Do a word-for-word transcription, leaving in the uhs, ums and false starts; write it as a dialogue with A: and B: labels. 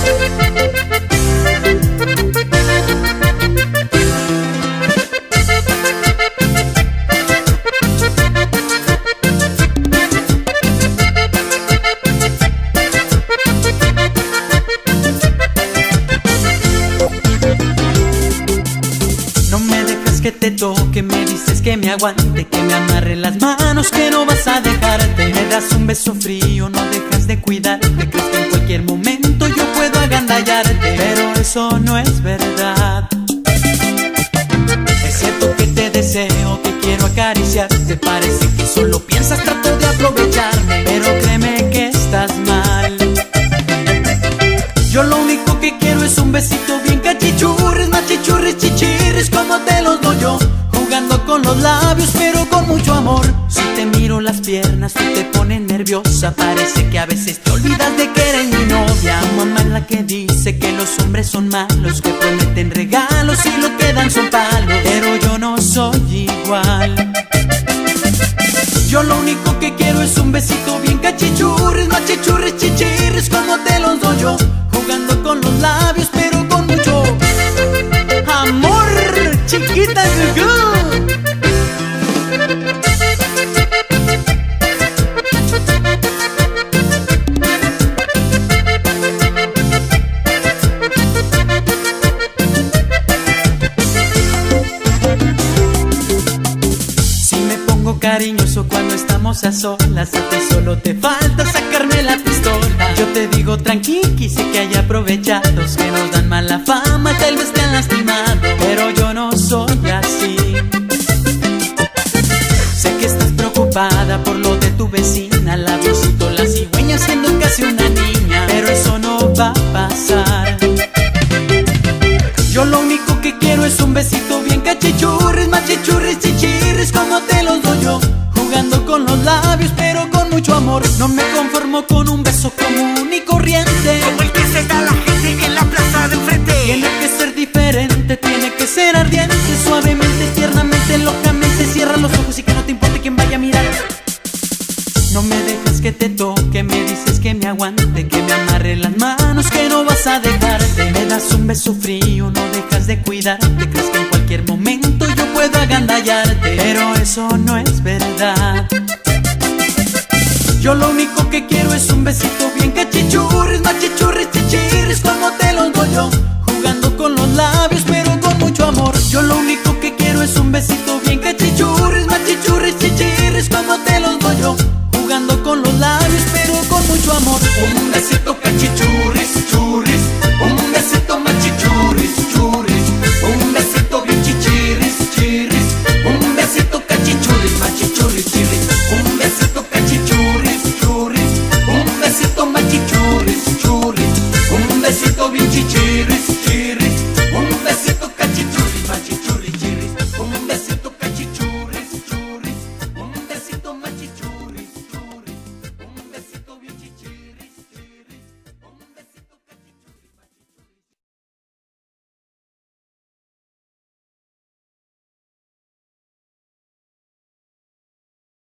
A: Que te toque, me dices que me aguante, que me amarre las manos, que no vas a dejarte. Me das un beso frío, no dejas de cuidarte. Crees que en cualquier momento yo puedo agandallarte, pero eso no es verdad. Es cierto que te deseo, que quiero acariciarte. Parece que solo piensas, trato de aprovecharme, pero créeme que estás mal. Yo lo único que quiero es un besito bien cachichurris, machichurris, chichirris, como te los doy yo, jugando con los labios pero con mucho amor. Si te miro las piernas tú te pones nerviosa, parece que a veces te olvidas de que eres mi novia. Mamá es la que dice que los hombres son malos, que prometen regalos y lo que dan son palos, pero yo no soy igual. Yo lo único que quiero es un besito bien cachichurris, machichurris, chichirris, como te los doy yo, jugando con los labios pero con mucho amor, chiquita Gugu. Si me pongo cariñoso cuando estamos a solas, a ti solo te falta sacarme la pistola. Yo te digo tranqui, sé que hay aprovechados que nos dan mala fama, tal vez te han lastimado, pero yo no soy así. Sé que estás preocupada por lo de tu vecina, la visito la cigüeña siendo casi una niña, pero eso no va a pasar. Yo lo único que quiero es un besito bien cachichurris, machichurris, chichirris, como te los doy yo, jugando con los labios pero con mucho amor. No me conformo con un beso común y corriente,
B: como el que se da la gente en la plaza de enfrente.
A: Tiene que ser diferente, tiene que ser ardiente, suavemente, tiernamente, locamente. Cierra los ojos y que no te importe quién vaya a mirar. No me dejas que te toque, me dices que me aguante, que me amarre las manos, que no vas a dejarte. Me das un beso frío, no dejas de cuidarte. Crees que en cualquier momento yo puedo agandallarte, pero eso no es verdad. Yo lo único que quiero es un besito bien cachichurris, machichurris, chichirris, como te los doy yo, jugando con los labios pero con mucho amor. Yo lo único que quiero es un besito bien cachichurris, machichurris, chichirris, como te los doy yo, jugando con los labios pero con mucho amor.
B: Un besito cachichurris, churris, un